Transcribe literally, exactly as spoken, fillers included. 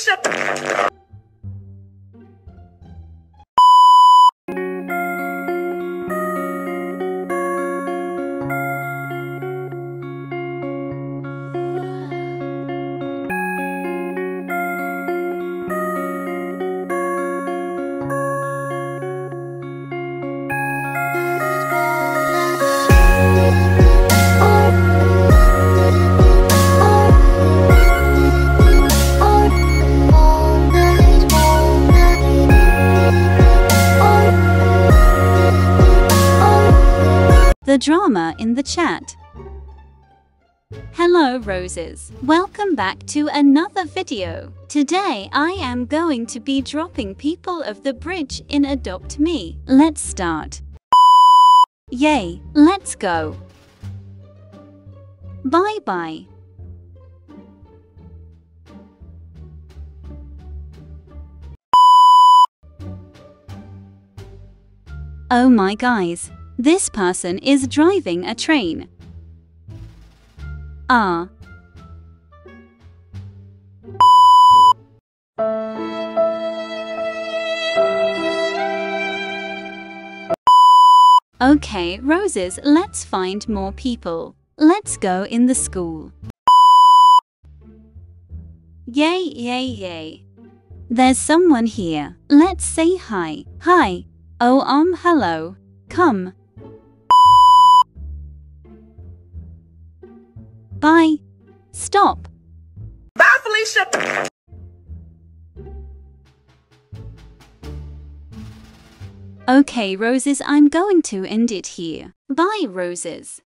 Felicia. The drama in the chat. Hello roses, welcome back to another video. Today I am going to be dropping people of the bridge in Adopt Me. Let's start. Yay, let's go. Bye bye. Oh my guys. This person is driving a train. Ah. Okay, roses, let's find more people. Let's go in the school. Yay, yay, yay. There's someone here. Let's say hi. Hi. Oh, um, hello. Come. Bye. Stop. Bye, Felicia. Okay, roses, I'm going to end it here. Bye, roses.